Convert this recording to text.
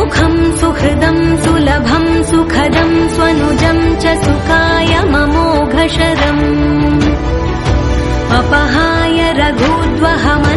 सुमुखं सुहृदं सुलभं सुखदं स्वनुजं च सुखाय ममोघशरम् अपहाय रघुद्वहम